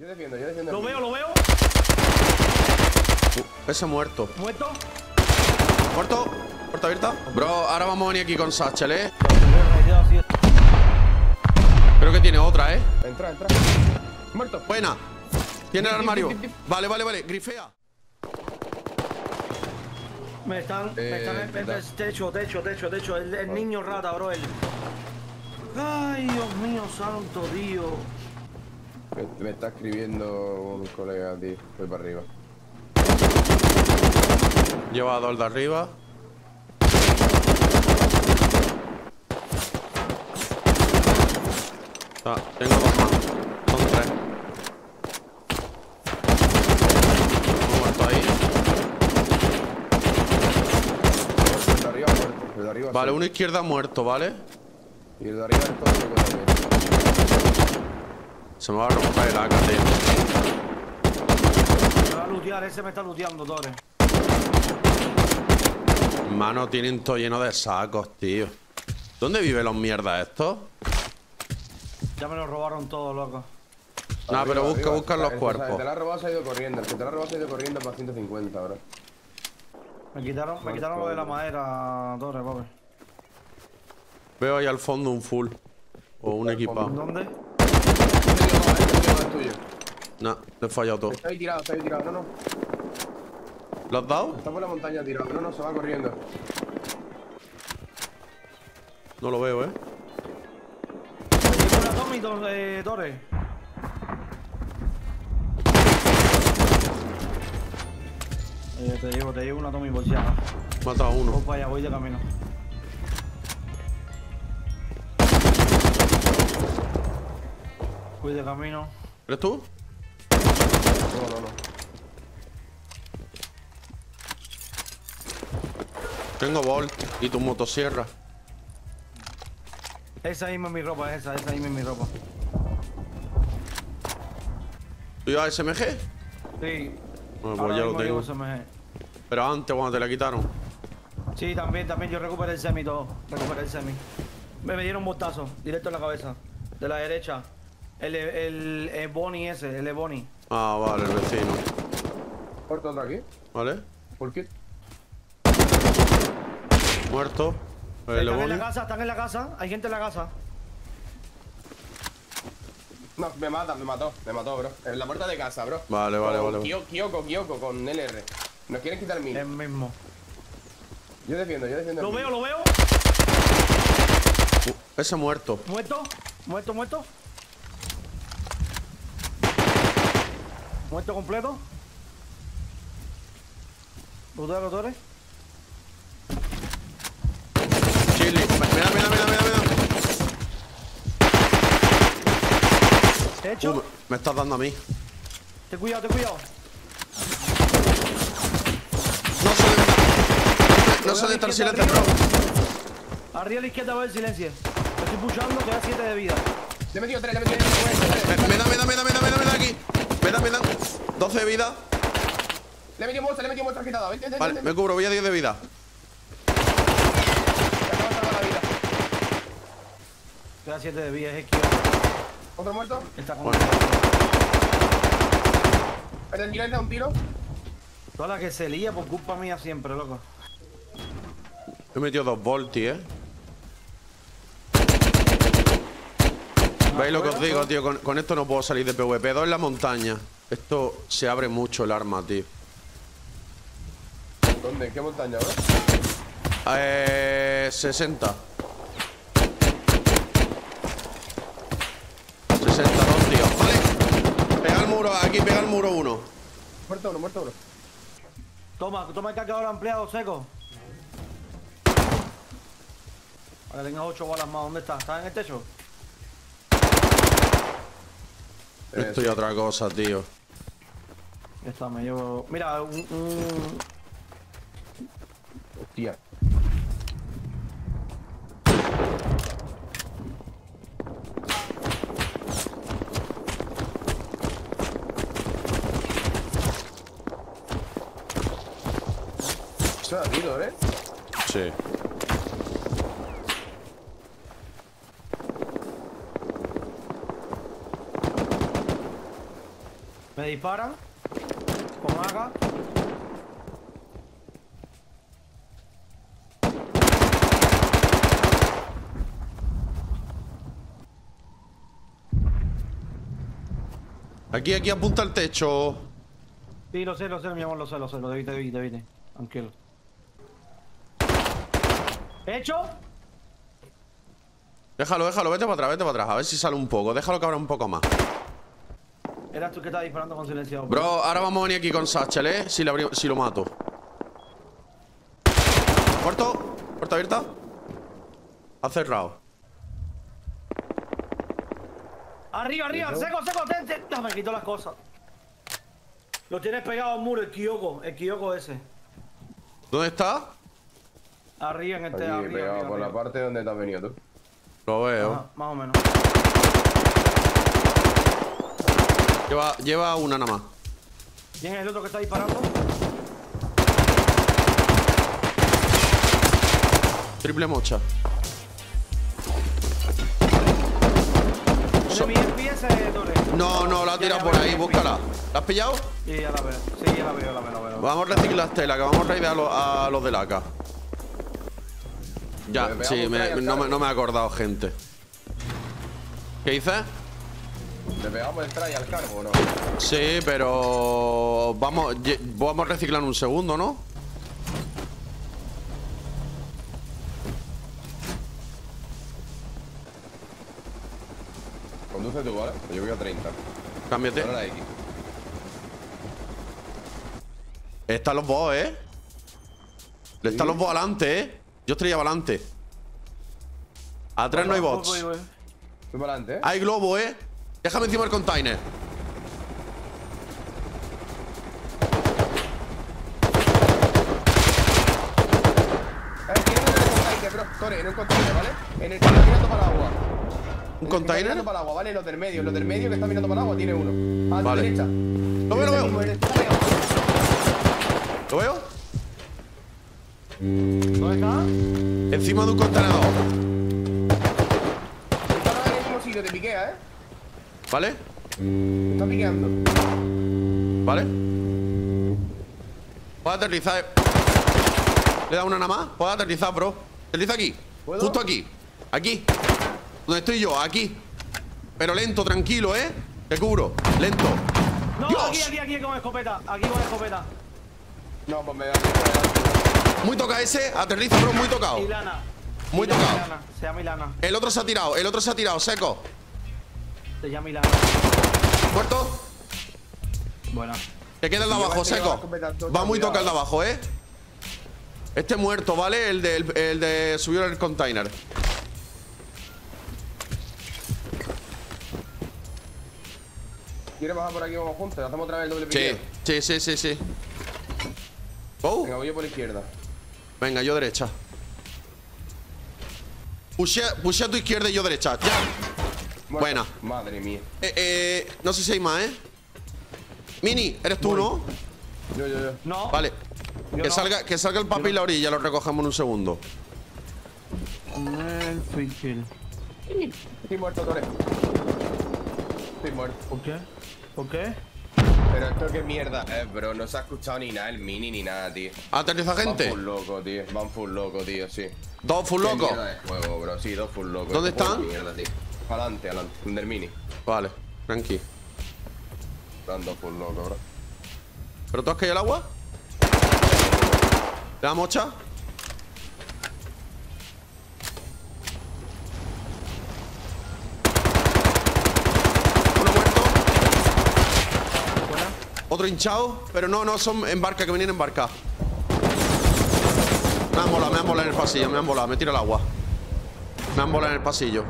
Yo defiendo, yo defiendo. Lo veo, lo veo. Ese muerto. Muerto. Muerto. Puerta abierta. Bro, ahora vamos a venir aquí con Satchel, Creo que tiene otra, Entra, entra. Muerto. Buena. Tiene el armario. Vale, vale, vale. Grifea. Me están techo. El niño rata, bro. Ay, Dios mío, santo Dios. Me está escribiendo un colega, tío. Voy para arriba. Lleva a dos de arriba. Tengo dos más. Son tres. Uno muerto ahí. El de arriba muerto. El de arriba Vale, sí. uno izquierda muerto, ¿vale? Y el de arriba es todo loco también. Se me va a romper el AK, tío. Me va a lootear, ese me está looteando, Tore. Mano, tienen todo lleno de sacos, tío. ¿Dónde viven los mierdas estos? Ya me lo robaron todo, loco. Nah, pero Arriba. buscan los El cuerpos. que te la ha robado se ha ido corriendo. El que te la ha robado se ha ido corriendo para 150 ahora. Me quitaron lo de la madera, Tore, papi. Veo ahí al fondo un full. O un equipado. ¿Dónde? Es tuyo. Nah, le he fallado todo. Está ahí tirado, No, no. ¿Lo has dado? Está por la montaña tirado. No, no, se va corriendo. No lo veo, Tengo una Tommy, Tore. Te llevo una Tommy por si acaso. Mata a uno. Voy para allá, voy de camino. Voy de camino. ¿Eres tú? No, no, no. Tengo Bolt y tu motosierra. Esa misma es mi ropa, esa misma es mi ropa. ¿Tú llevas SMG? Sí. Bueno, pues Ahora ya lo mismo tengo. llevo SMG. Pero antes, cuando te la quitaron. Sí, también yo recuperé el semi todo. Recuperé el semi. Me dieron un botazo, directo en la cabeza. De la derecha. El Bonnie ese, el Bonnie. Ah, vale, el vecino. Corto otro aquí. ¿Vale? ¿Por qué? Muerto. El Están en Ebony. la casa, están en la casa. Hay gente en la casa. No, me mató, bro. En la puerta de casa, bro. Vale, vale, Con vale. Kyoko, con LR. Nos quieren quitar el mío. El mismo. Yo defiendo. Lo veo, lo veo. Ese muerto. Muerto. Muerto completo. Lutero, Tore. Chili. Mira. Hecho. Me estás dando a mí. Ten cuidado. No sé de estar silente, bro. Arriba a la izquierda va el silencio. Estoy pushando, queda 7 de vida. Le he metido 3. Me da aquí. Me da. 12 de vida. Le he metido muestra quitada. Vente. Vale, me cubro, voy a 10 de vida. Queda 7 de vida, es ¿Otro muerto? Está con Bueno. ¿El tiro da un tiro? toda la que se lía por culpa mía siempre, loco. He metido 2 volti, ¿Veis lo que os digo, tío? Con esto no puedo salir de PvP. 2 en la montaña. Esto se abre mucho el arma, tío. ¿Dónde? ¿En qué montaña, bro? 60. 62, tío. Vale. Pega el muro, aquí pega el muro uno. Muerto uno. Toma el cargador ampliado, seco. Para que tengas 8 balas más. ¿Dónde está? ¿Estás en el techo? Esto y otra cosa, tío. Ya está, me llevo... Mira, Hostia. Eso da tiro, ¿eh? Sí. Me disparan. Con AK. Aquí apunta el techo. Sí, lo sé, mi amor, lo sé. Te vi. Tranquilo. ¿Hecho? Déjalo, vete para atrás. A ver si sale un poco. Déjalo que abra un poco más. Eras tú que estabas disparando con silenciado. Bro, ahora vamos a venir aquí con Satchel, ¿eh? Si lo mato. Muerto. Puerta abierta. Ha cerrado. Arriba, seco. Me quito las cosas. Lo tienes pegado al muro, el Kyoko ese. ¿Dónde está? Arriba en este, Aquí, pegado arriba. por la parte donde te has venido tú. Lo veo. Ajá, más o menos. Lleva una nada más. ¿Quién es el otro que está disparando? Triple mocha. ¿Tiene mi FPS, Dole? No, la ha tirado por ahí, búscala. ¿La has pillado? Sí, ya la veo. Sí, ya la veo. Vamos a reciclar tela, que vamos a raidear a los del AK. Ya, Le sí, pegamos no me he acordado, gente. ¿Qué dices? ¿Le pegamos el try al cargo o no? Sí, pero vamos a reciclar en un segundo, ¿no? Conduce tú, ¿vale? Yo voy a 30. Cámbiate. Ahora la X. Están los bots, ¿eh? Están los bots adelante, ¿eh? Yo estaría adelante. Atrás no hay bots. Voy. Voy para adelante, ¿eh? Hay globo, ¿eh? Déjame encima el container. En un container, ¿vale? En el que está mirando para el agua. ¿Un Está container? mirando para el agua, ¿vale? Los del medio que está mirando para el agua tiene uno. A tu Vale. derecha. Lo veo. ¿Lo veo? ¿Dónde está? Encima de un contenedor. Está en el mismo sitio, te piquea, ¿eh? ¿Vale? Te está piqueando. ¿Vale? Puedo aterrizar. Le da una nada más. Puedo aterrizar, bro. Aterriza aquí. ¿Puedo? Justo aquí. Aquí. Donde estoy yo, aquí. Pero lento, tranquilo, ¿eh? Te cubro. Lento. No, ¡Dios! aquí con escopeta. No, pues me da. Muy toca ese. Aterriza, bro. Muy tocado. Milana. Muy tocado. Se llama Milana. El otro se ha tirado. Seco. Se llama Milana. ¿Muerto? Bueno. Que queda el de abajo, seco. Va muy toca el de abajo, ¿eh? Este muerto, ¿vale? El de subió el container. ¿Quieres bajar por aquí? Vamos juntos. Hacemos otra vez el doble piqueo. Sí. Oh. Venga, voy yo por la izquierda. Venga, yo derecha. Pushea a tu izquierda y yo derecha. Ya. Muerto. Buena. Madre mía. No sé si hay más, ¿eh? Mini, ¿eres tú, no? Yo. No. Vale. Yo Que salga el papel y la orilla, lo recogemos en un segundo. El free kill. Estoy muerto, Tore. Estoy muerto. ¿Por qué? Pero esto qué mierda es, bro. No se ha escuchado ni nada el mini ni nada, tío. ¿Aterriza gente? Van full loco, tío, sí. ¿Dos full Qué locos? mierda de juego, bro. Sí, dos full locos. ¿Dónde Este juego están? es mierda, tío. Adelante. Un del mini. Vale, tranqui. Están dos full locos, bro. ¿Pero tú has caído al agua? ¿Le da mocha? Uno muerto. Buena. Otro hinchado. Pero no, son en barca, que venían en barca. Me han volado en el pasillo, me tira el agua. Me han volado en el pasillo.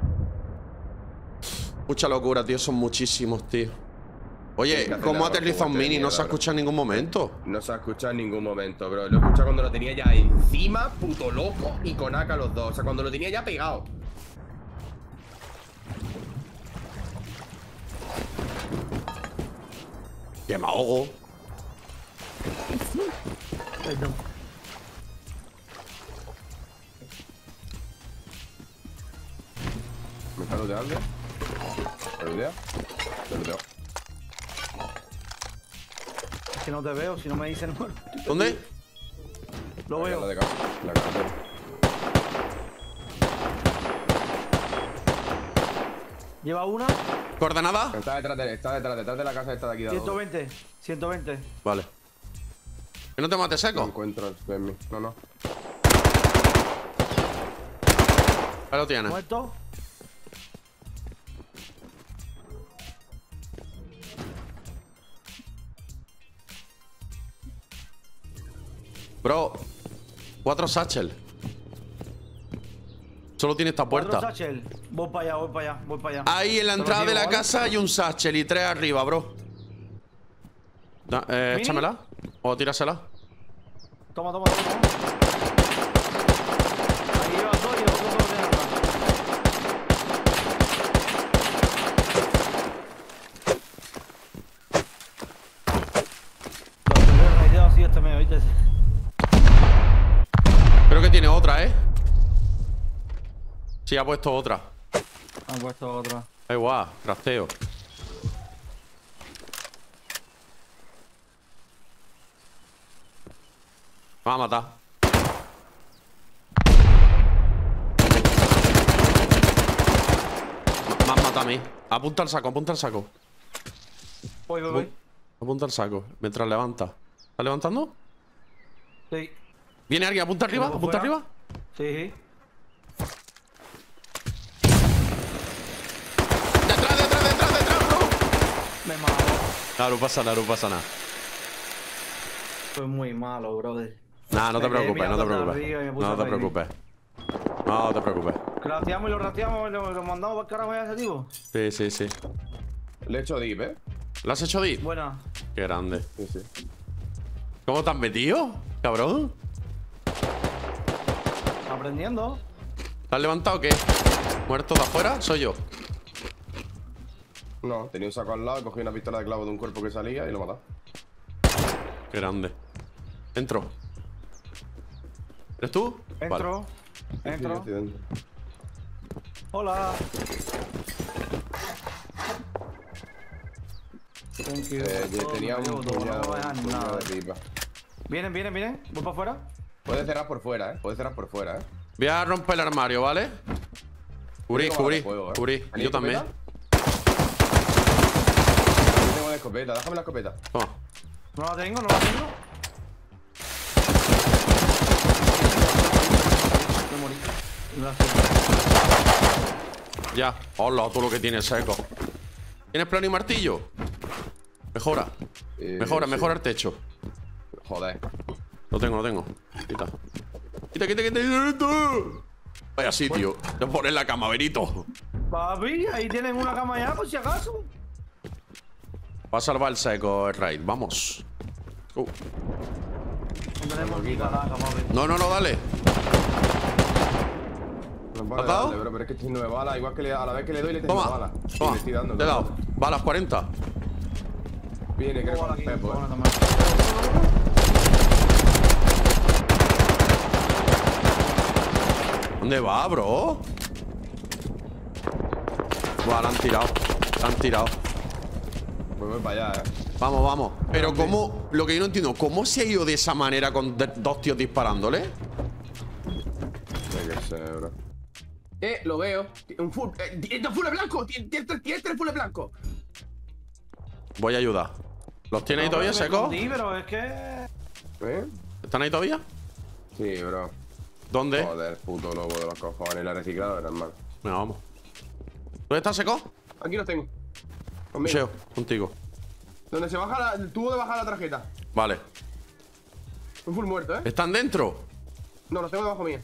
Mucha locura, tío, son muchísimos, tío. Oye, ¿cómo aterriza un mini? No se ha escuchado en ningún momento. No se ha escuchado en ningún momento, bro. Lo he escuchado cuando lo tenía ya encima, puto loco, y con AK los dos. O sea, cuando lo tenía ya pegado. Que me ahogo. Perdón. ¿Me está looteando? ¿Me lootea? Me lootea. Es que no te veo, si no me dicen no. ¿Dónde? Lo veo. La carretera. Lleva una. ¿Coordenada? Está detrás de la casa esta de aquí de 120. 120. Vale. ¿Que no te mates No seco? encuentro en mí. No. Ahí lo tienes. Muerto. Bro, 4 satchel. Solo tiene esta puerta. Otro satchel. Voy para allá. Ahí en la Te lo entrada de digo, la ¿vale? casa hay un satchel y 3 arriba, bro. ¿Mini? Échamela. O tírasela. Toma. Ahí lleva 2 y los otros 2 de atrás. Lo primero raideo así este medio, ¿viste? Creo que tiene otra, ¿eh? Sí, ha puesto otra. Han puesto otra. Ay, guau, crasteo. Me va a matar. Me has matado a mí. Apunta al saco. Voy. Apunta al saco, mientras levanta. ¿Estás levantando? Sí. ¿Viene alguien? ¿Apunta arriba? ¿Luego ¿Apunta fuera? arriba? Sí. ¡Detrás, bro! Me mato. No pasa nada. Fue muy malo, brother. Nah, no te Me quedé preocupes, no te mirando preocupes. arriba y me puse No a te reír. preocupes. No te preocupes. Crateamos y lo rateamos y lo mandamos para el carajo ya ese tipo. Sí. Le he hecho deep, ¿Lo has hecho deep? Buena. Qué grande. Sí. ¿Cómo te has metido, cabrón? Aprendiendo. ¿Te has levantado o qué? ¿Muerto de afuera? Soy yo. No, tenía un saco al lado, cogí una pistola de clavo de un cuerpo que salía y lo mataba. Qué grande. Entro. ¿Eres tú? Entro. Sí, estoy dentro. Hola. Thank you. Yo tenía un no puñado me dejan nada. de pipa. Vienen. Voy para afuera. Puedes cerrar por fuera, Voy a romper el armario, ¿vale? Cubrí. Yo también. Yo tengo la escopeta, déjame la escopeta. Toma. No la tengo. Me morí. Gracias. Ya. Hola, todo lo que tienes seco. ¿Tienes plano y martillo? Mejora. Sí. Mejora el techo. Joder. Lo tengo. Quita. Vaya sitio. Te pones la cama, Benito. Papi, ahí tienen una cama ya, por si acaso. Va a salvar el seco, el raid. Vamos. No tenemos ni caraca, papi. No, dale. No ¿Has puedo dado? darle, bro, pero es que estoy 9 balas. Igual que a la vez que le doy, le tengo Toma. balas. Sí, Toma. le estoy dando. Te he dado. Balas 40. Viene, creo que Hola, con aquí, Pepo, hola, también. ¿Dónde va, bro? Buah, la han tirado. Pues voy para allá, Vamos. Pero cómo, lo que yo no entiendo, ¿cómo se ha ido de esa manera con dos tíos disparándole? Yo qué sé, bro. Lo veo. Un full. ¡Tiene full blanco! ¡Tiene 3 full blanco! Voy a ayudar. ¿Los tiene ahí No, todavía me secos? escondí, pero es que... ¿Están ahí todavía? Sí, bro. ¿Dónde? Joder, puto lobo de los cojones. La recicladora, hermano. Venga, vamos. ¿Dónde está seco? Aquí los tengo. Conmigo. Museo, contigo. Donde se baja el tubo de bajar la tarjeta. Vale. Un full muerto, ¿eh? ¿Están dentro? No, los tengo debajo mía.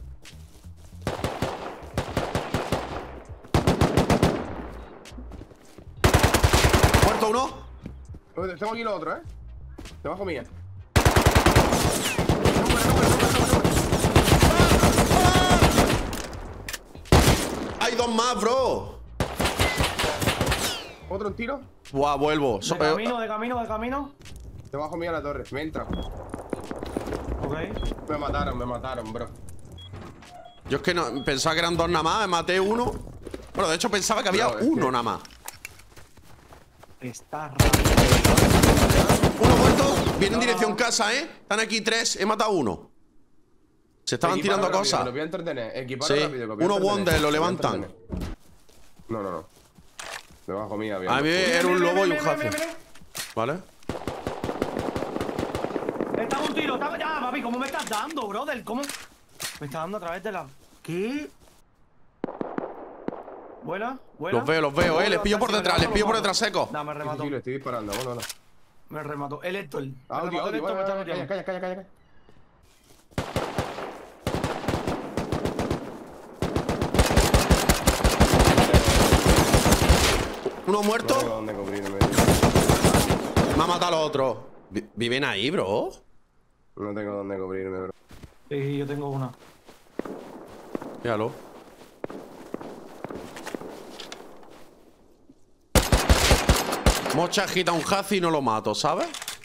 ¿Muerto uno? Tengo aquí los otros, ¿eh? Debajo mía. Hay dos más, bro. ¿Otro en tiro? Buah, vuelvo. De camino. Debajo mía la torre. Me entra. Ok. Me mataron, bro. Yo es que no, pensaba que eran dos nada más, me maté uno. Bueno, de hecho pensaba que había No, es uno que- nada más. Está raro. Uno muerto. Vienen en dirección casa, ¿eh? Están aquí 3. He matado uno. Se estaban tirando rápido, cosas. Lo voy a entretener. Equipar Sí. rápido. Lo voy a Uno entretener. Wonder, lo voy a levantan. entretener. No. Debajo mía, bien. A mí era un lobo y un jace. Mira. ¿Vale? Está un tiro, está... Ya, papi, ¿cómo me estás dando, brother? ¿Cómo? Me está dando a través de la... ¿Qué? Buena. Los veo, les pillo por detrás, seco. No, me remató. Sí, le estoy disparando. Bueno. Me remató. El Héctor. Audio. Calla. Uno muerto. No tengo dónde cubrirme. Me ha matado al otro. ¿Viven ahí, bro? No tengo dónde cubrirme, bro. Sí, yo tengo una. Míralo. Mocha agita un hazi y no lo mato, ¿sabes?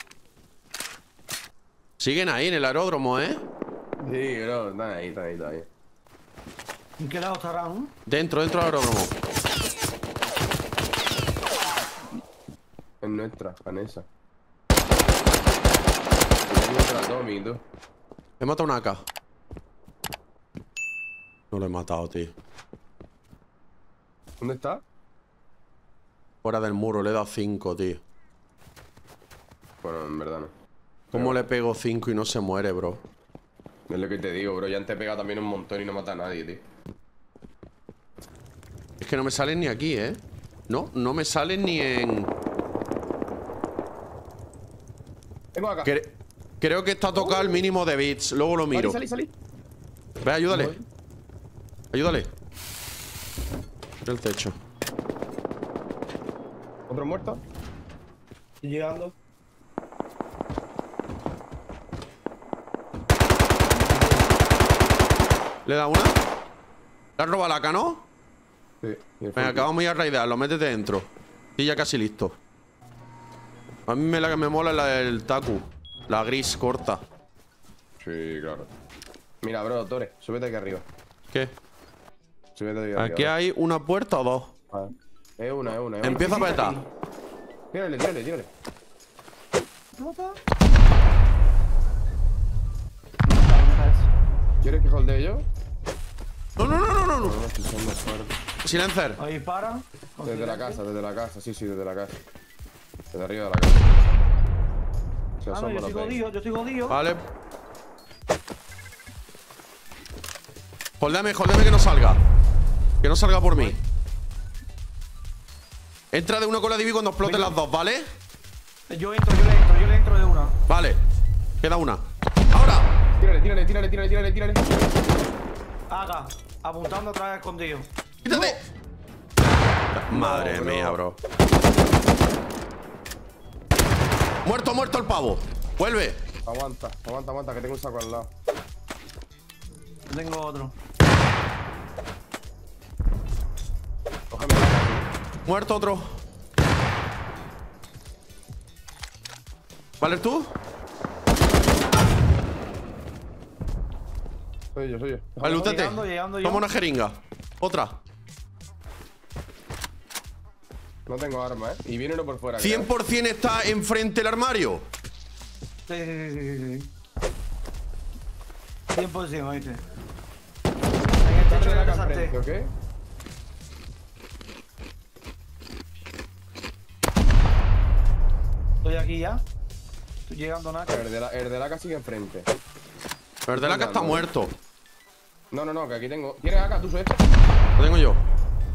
Siguen ahí en el aeródromo, ¿eh? Sí, bro, están ahí. ¿En qué lado estarán? Dentro del aeródromo. Es nuestra, Vanessa. Es nuestra Tommy, tú. He matado una AK. No lo he matado, tío. ¿Dónde está? Fuera del muro, le he dado 5, tío. Bueno, en verdad no. ¿Cómo le pego 5 y no se muere, bro? Es lo que te digo, bro. Ya antes he pegado también un montón y no mata a nadie, tío. Es que no me salen ni aquí, ¿eh? No me salen ni en... Tengo acá. Creo que está tocado el mínimo de bits. Luego lo miro. Salí. Ve, ayúdale. Ayúdale. El techo. ¿Otro muerto? Estoy llegando. ¿Le da una? ¿Le has robado la AK, no? Sí. Venga, acabamos de ir a raidearlo. Métete dentro. Estoy ya casi listo. A mí la que me mola es la del Taku. La gris corta. Sí, claro. Mira, bro, Tore, súbete aquí arriba. ¿Qué? Súbete aquí arriba. ¿Aquí hay una puerta o dos? Ah, es una. Empieza a petar. Tírale. ¿Quieres que holdee yo? No. No, estoy siendo fuerte. Silencer. Ahí para. Desde la casa, sí, desde la casa. Desde arriba de la casa. Se Ah, no, asoma yo la estoy peña. jodido, yo estoy jodido. Vale. Holdeme que no salga. Que no salga por mí. Entra de uno con la divi cuando exploten las dos, ¿vale? Yo le entro de una. Vale. Queda una. ¡Ahora! Tírale. Haga. Apuntando otra vez escondido. ¡Quítate! Madre mía, bro. Muerto el pavo. Vuelve. Aguanta, que tengo un saco al lado. Tengo otro. Cógeme. Muerto otro. ¿Vale tú? Soy yo. Vale, lútate. Llegando yo. Toma una jeringa. Otra. No tengo arma, Y viene uno por fuera. 100% está enfrente del armario. Sí. 100%, oíste. En el techo de la casa frente, ¿ok? Estoy aquí ya. Estoy llegando a nada. El de la casa sigue enfrente. El de la que está muerto. No, que aquí tengo. ¿Tienes acá? ¿Tú este? Lo tengo yo.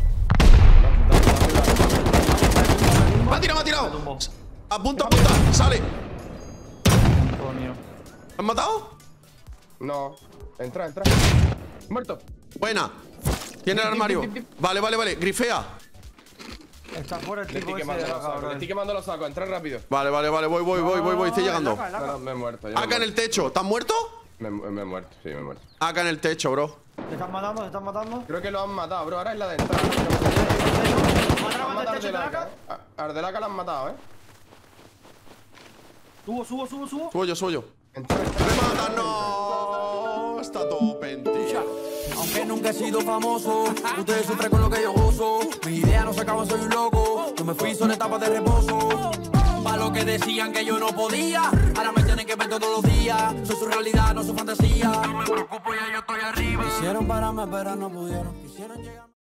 Dame. ¡Me ha tirado! tumbó. Apunta. Sale. Coño. ¿Me has matado? No. Entra. Muerto. Buena. Tiene el armario. Vale. Grifea. Está fuera el Le tipo estoy ese de quemando la los sacos. cabra. Le estoy quemando los sacos. Entra rápido. Vale. Voy. Estoy llegando. No, me he muerto. Acá en el techo. ¿Estás muerto? Me he muerto. Sí, me he muerto. Acá en el techo, bro. ¿Te están matando? Creo que lo han matado, bro. Ahora es la de entrada. Han matado a Ardelaca. A Ardelaca la han matado, Subo. Subo yo. Entra. ¡Me matan! ¡No! Está todo pentilla. Aunque nunca he sido famoso, ustedes sufren con lo que yo gozo. Mis ideas no se acaban, soy un loco. Yo me fui, son etapas de reposo. Pa' lo que que decían que yo no podía. Ahora me tienen que ver todos los días. Soy su realidad, no su fantasía. No me preocupo, ya yo estoy arriba. Quisieron pararme, pero no pudieron. Quisieron llegar.